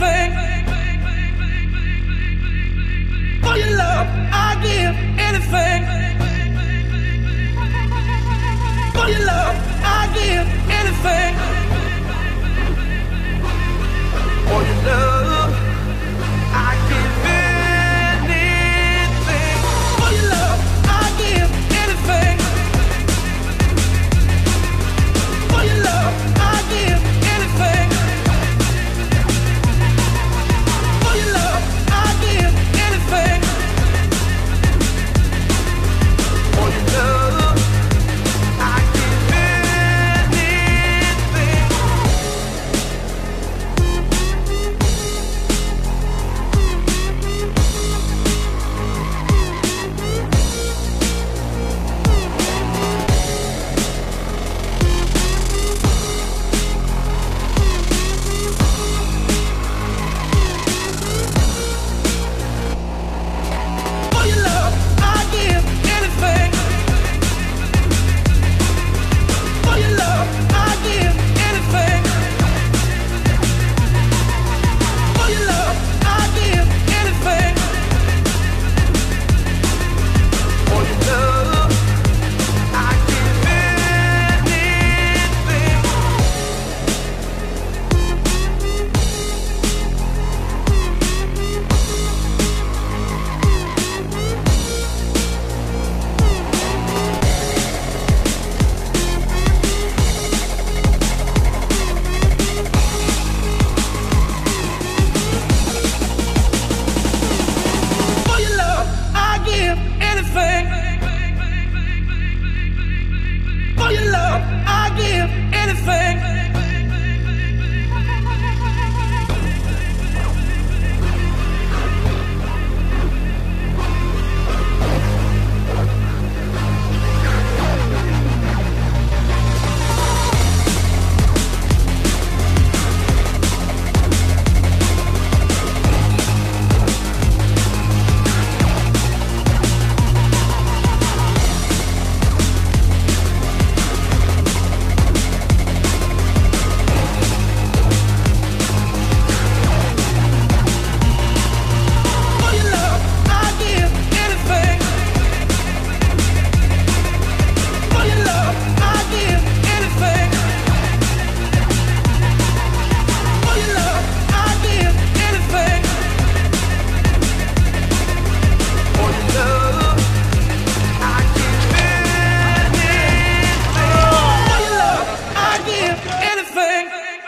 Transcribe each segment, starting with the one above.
anything. For your love, I give anything. For your love, I give anything. For your love, I give anything. For your love, I give anything. For your love, I give anything. For your love, I give anything. For your love, I give anything. For your love, I give anything. For your love, I give anything. For your love, I give anything. For your love, I give anything. For your love, I give anything. For your love, I give anything. For your love, I give anything. For your love, I give anything. For your love, I give anything. For your love, I give anything. For your love, I give anything.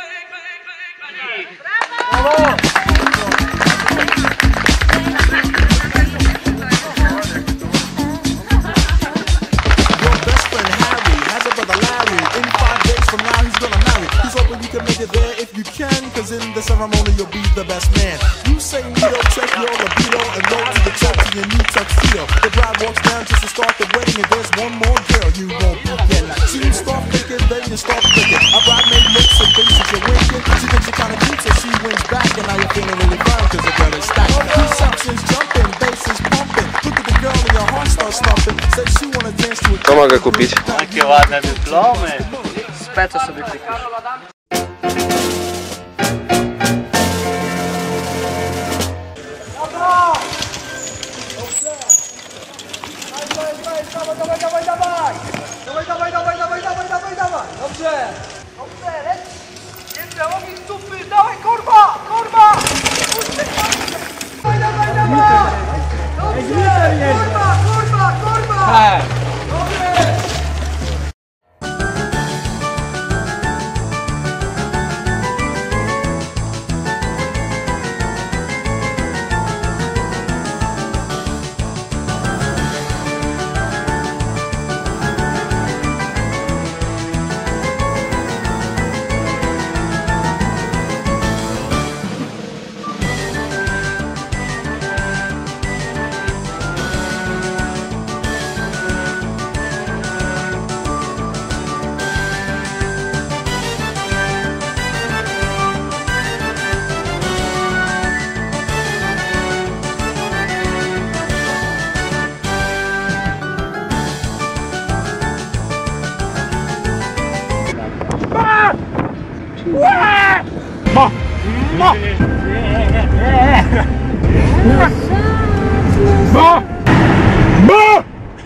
Your best friend Harry has a brother Larry. In 5 days from now he's gonna marry. He's hoping you can make it there if you can, cause in the ceremony you'll be the best man. You say neato, check your libido, and go to the church in your new tuxedo. The bride walks down just to start the wedding, and there's one more girl you won't forget. So you start thinking, then you start thinking. A bridemaid looks and thinks that you're winking. She thinks you're kinda cute, so she wins back, and now you're feeling really fine, cause the girl is stacked. Reception's jumping, bass is pumping. Look at the girl and your heart starts thumping. Says she wanna dance to a To mogę kupić. Jakie ładne dyplomy. Speco sobie kupisz. Ma! Bo! Bo!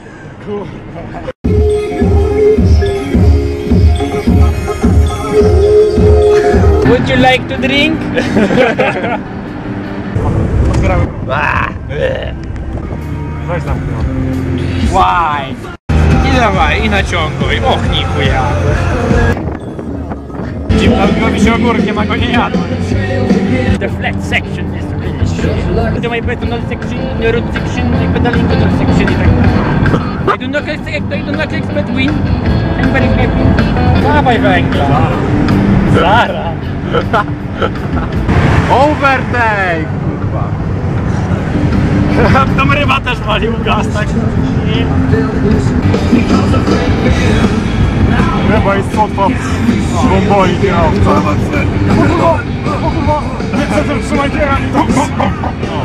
Would you like to drink? Weź zamknął. Why? I dawaj, i naciągaj. Och, nichuja. Dziwnowi się ogórkiem, a go nie jadłem. The flat section is really shit. To my pedal section, road section, my pedaling control section i tak dalej. I do not expect win. I'm very happy. Dawaj węgla. Zara. Overtake! Kurwa. Tam ryba też walił gaz, tak? Ryba jest słodwa bomboli kierowca. O kurwa! Nie chcę, trzymaj kierowcę!